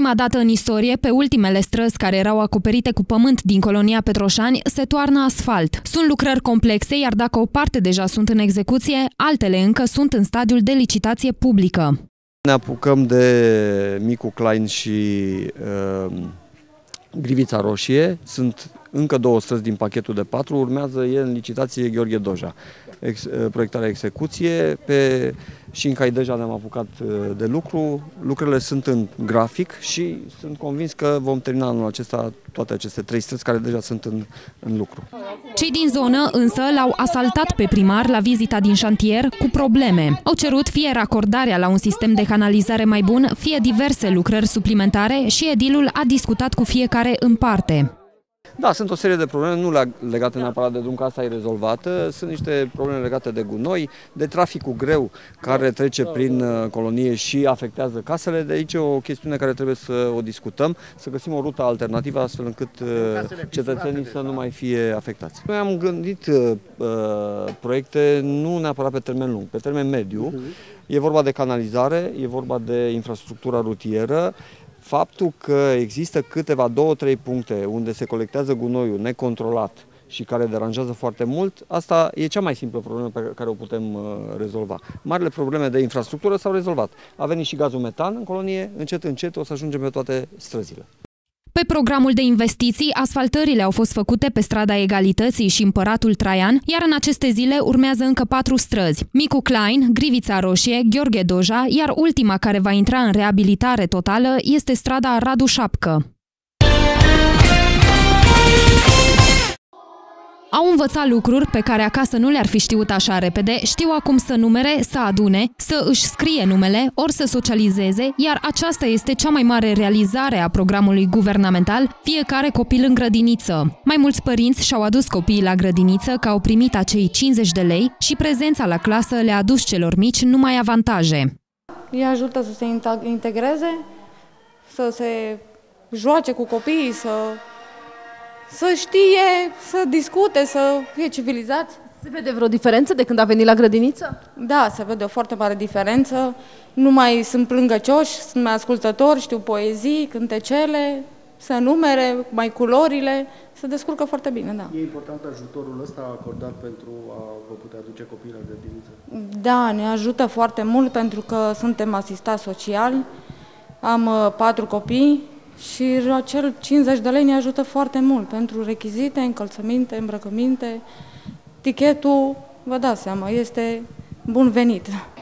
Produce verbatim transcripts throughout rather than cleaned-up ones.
prima dată în istorie, pe ultimele străzi care erau acoperite cu pământ din colonia Petroșani, se toarnă asfalt. Sunt lucrări complexe, iar dacă o parte deja sunt în execuție, altele încă sunt în stadiul de licitație publică. Ne apucăm de Micu Klein și uh, Grivița Roșie. Sunt încă două străzi din pachetul de patru. Urmează e în licitație Gheorghe Doja. Ex, proiectarea execuție. Pe Șincai deja ne-am apucat de lucru. Lucrurile sunt în grafic și sunt convins că vom termina anul acesta toate aceste trei străzi care deja sunt în, în lucru. Cei din zonă însă l-au asaltat pe primar la vizita din șantier cu probleme. Au cerut fie racordarea la un sistem de canalizare mai bun, fie diverse lucrări suplimentare și edilul a discutat cu fiecare în parte. Da, sunt o serie de probleme, nu legate neapărat de drum, că asta e rezolvată. Sunt niște probleme legate de gunoi, de traficul greu care trece prin colonie și afectează casele. De aici e o chestiune care trebuie să o discutăm, să găsim o rută alternativă astfel încât cetățenii să nu mai fie afectați. Noi am gândit uh, proiecte nu neapărat pe termen lung, pe termen mediu. E vorba de canalizare, e vorba de infrastructura rutieră. Faptul că există câteva, două, trei puncte unde se colectează gunoiul necontrolat și care deranjează foarte mult, asta e cea mai simplă problemă pe care o putem uh, rezolva. Marile probleme de infrastructură s-au rezolvat. A venit și gazul metan în colonie, încet, încet o să ajungem pe toate străzile. Pe programul de investiții, asfaltările au fost făcute pe strada Egalității și Împăratul Traian, iar în aceste zile urmează încă patru străzi: Micu Klein, Grivița Roșie, Gheorghe Doja, iar ultima care va intra în reabilitare totală este strada Radu Șapcă. Au învățat lucruri pe care acasă nu le-ar fi știut așa repede, știu acum să numere, să adune, să își scrie numele, ori să socializeze, iar aceasta este cea mai mare realizare a programului guvernamental, fiecare copil în grădiniță. Mai mulți părinți și-au adus copiii la grădiniță că au primit acei cincizeci de lei și prezența la clasă le-a adus celor mici numai avantaje. Îi ajută să se integreze, să se joace cu copiii, să... să știe, să discute, să fie civilizați. Se vede vreo diferență de când a venit la grădiniță? Da, se vede o foarte mare diferență. Nu mai sunt plângăcioși, sunt mai ascultători, știu poezii, cântecele, să numere, mai culorile, se descurcă foarte bine, da. E important ajutorul ăsta acordat pentru a vă putea aduce copiii la grădiniță? Da, ne ajută foarte mult pentru că suntem asistați social, am uh, patru copii, și acel cincizeci de lei ne ajută foarte mult pentru rechizite, încălțăminte, îmbrăcăminte. Tichetul, vă dați seama, este bun venit.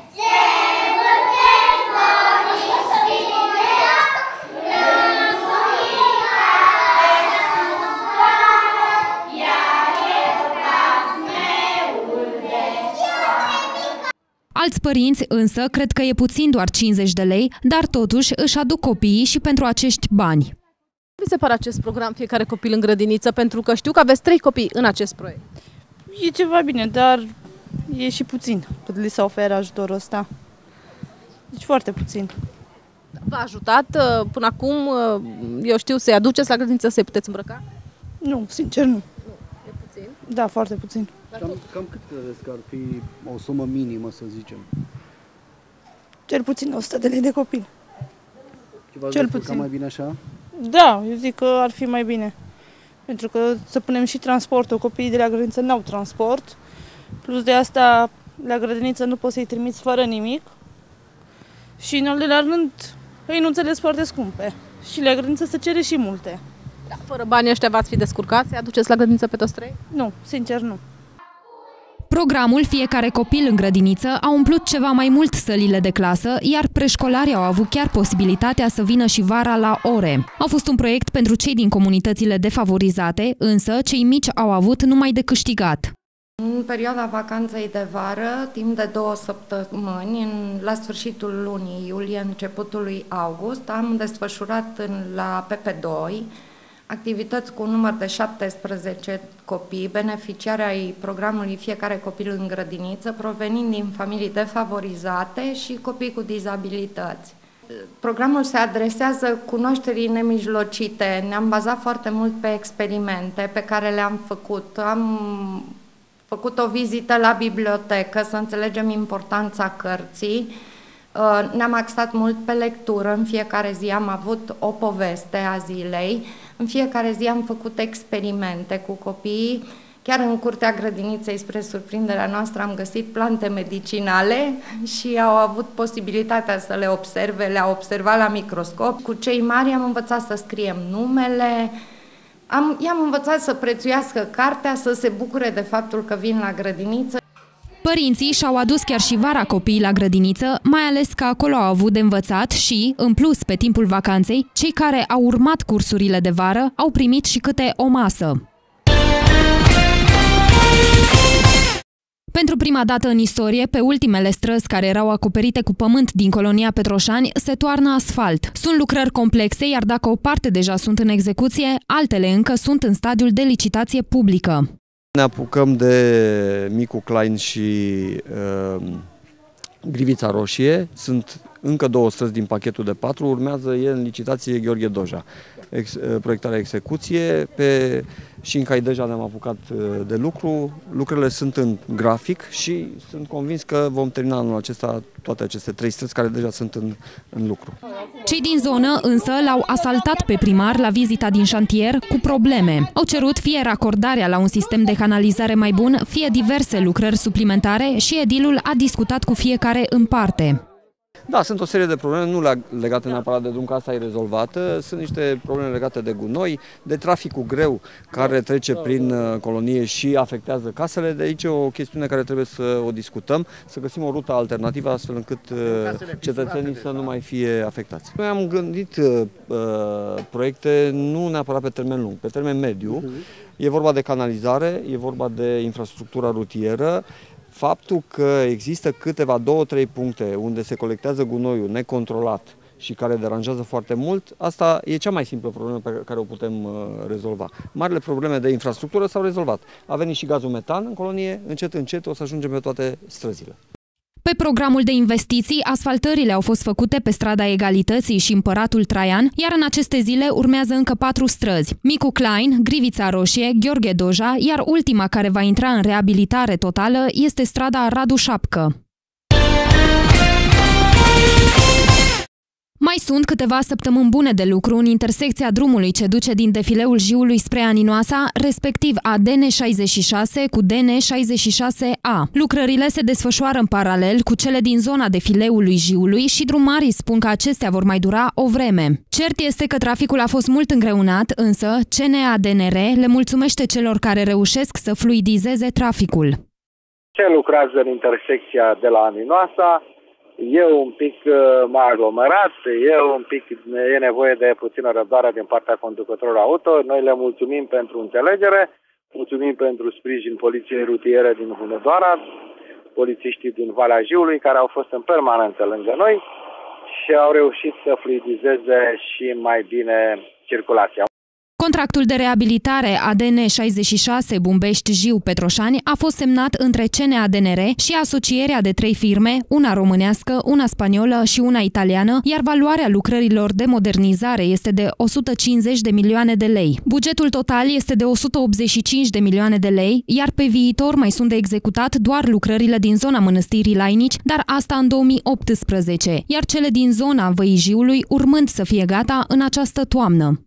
Alți părinți însă cred că e puțin doar cincizeci de lei, dar totuși își aduc copiii și pentru acești bani. Vi se pare acest program Fiecare copil în grădiniță? Pentru că știu că aveți trei copii în acest proiect. E ceva bine, dar e și puțin cât li se oferă ajutorul ăsta. Deci foarte puțin. V-a ajutat până acum, eu știu, să-i aduceți la grădiniță, să-i puteți îmbrăca? Nu, sincer nu. Nu, e puțin? Da, foarte puțin. Cam, cam cât credeți că ar fi o sumă minimă, să zicem? Cel puțin o sută de lei de copil. Ceva Cel puțin. Mai bine așa? Da, eu zic că ar fi mai bine. Pentru că să punem și transportul, copiii de la grădiniță n-au transport. Plus de asta, la grădiniță nu poți să-i trimiți fără nimic. Și în al doilea rând, hăinuțele sunt foarte scumpe. Și la grădiniță se cere și multe. Da, fără banii ăștia v-ați fi descurcat? Să-i aduceți la grădiniță pe toți trei? Nu, sincer nu. Programul Fiecare copil în grădiniță a umplut ceva mai mult sălile de clasă, iar preșcolarii au avut chiar posibilitatea să vină și vara la ore. A fost un proiect pentru cei din comunitățile defavorizate, însă cei mici au avut numai de câștigat. În perioada vacanței de vară, timp de două săptămâni, în, la sfârșitul lunii iulie, începutul lui august, am desfășurat în, la P P doi activități cu un număr de șaptesprezece copii, beneficiari ai programului Fiecare copil în grădiniță, provenind din familii defavorizate și copii cu dizabilități. Programul se adresează cunoașterii nemijlocite. Ne-am bazat foarte mult pe experimente pe care le-am făcut. Am făcut o vizită la bibliotecă să înțelegem importanța cărții. Ne-am axat mult pe lectură, în fiecare zi am avut o poveste a zilei, în fiecare zi am făcut experimente cu copiii. Chiar în curtea grădiniței, spre surprinderea noastră, am găsit plante medicinale și au avut posibilitatea să le observe, le-au observat la microscop. Cu cei mari am învățat să scriem numele, am, i-am învățat să prețuiască cartea, să se bucure de faptul că vin la grădiniță. Părinții și-au adus chiar și vara copiii la grădiniță, mai ales că acolo au avut de învățat și, în plus, pe timpul vacanței, cei care au urmat cursurile de vară au primit și câte o masă. Pentru prima dată în istorie, pe ultimele străzi care erau acoperite cu pământ din colonia Petroșani, se toarnă asfalt. Sunt lucrări complexe, iar dacă o parte deja sunt în execuție, altele încă sunt în stadiul de licitație publică. Ne apucăm de Micu Klein și uh, Grivița Roșie. Sunt încă două străzi din pachetul de patru. Urmează e în licitație Gheorghe Doja. Ex, proiectarea execuție. Pe Șincai deja ne-am apucat de lucru. Lucrurile sunt în grafic și sunt convins că vom termina anul acesta toate aceste trei străzi care deja sunt în, în lucru. Cei din zonă însă l-au asaltat pe primar la vizita din șantier cu probleme. Au cerut fie racordarea la un sistem de canalizare mai bun, fie diverse lucrări suplimentare și edilul a discutat cu fiecare în parte. Da, sunt o serie de probleme, nu legate neapărat de drum, că asta e rezolvată. Sunt niște probleme legate de gunoi, de traficul greu care trece prin colonie și afectează casele. De aici e o chestiune care trebuie să o discutăm, să găsim o rută alternativă astfel încât cetățenii să nu mai fie afectați. Noi am gândit uh, proiecte nu neapărat pe termen lung, pe termen mediu. E vorba de canalizare, e vorba de infrastructura rutieră. Faptul că există câteva, două, trei puncte unde se colectează gunoiul necontrolat și care deranjează foarte mult, asta e cea mai simplă problemă pe care o putem uh, rezolva. Marile probleme de infrastructură s-au rezolvat. A venit și gazul metan în colonie, încet, încet o să ajungem pe toate străzile. Pe programul de investiții, asfaltările au fost făcute pe strada Egalității și Împăratul Traian, iar în aceste zile urmează încă patru străzi: Micu Klein, Grivița Roșie, Gheorghe Doja, iar ultima care va intra în reabilitare totală este strada Radu Șapcă. Mai sunt câteva săptămâni bune de lucru în intersecția drumului ce duce din defileul Jiului spre Aninoasa, respectiv a D N șaizeci și șase cu D N șaizeci și șase A. Lucrările se desfășoară în paralel cu cele din zona defileului Jiului și drumarii spun că acestea vor mai dura o vreme. Cert este că traficul a fost mult îngreunat, însă C N A D N R le mulțumește celor care reușesc să fluidizeze traficul. Ce lucrează în intersecția de la Aninoasa? E un pic mai aglomerat, e un pic, e nevoie de puțină răbdare din partea conducătorilor auto. Noi le mulțumim pentru înțelegere, mulțumim pentru sprijin Poliției Rutiere din Hunedoara, polițiștii din Valea Jiului, care au fost în permanență lângă noi și au reușit să fluidizeze și mai bine circulația. Contractul de reabilitare A D N șaizeci și șase Bumbești-Jiu-Petroșani a fost semnat între C N A D N R și asocierea de trei firme, una românească, una spaniolă și una italiană, iar valoarea lucrărilor de modernizare este de o sută cincizeci de milioane de lei. Bugetul total este de o sută optzeci și cinci de milioane de lei, iar pe viitor mai sunt de executat doar lucrările din zona Mănăstirii Lainici, dar asta în două mii optsprezece, iar cele din zona Văii Jiului urmând să fie gata în această toamnă.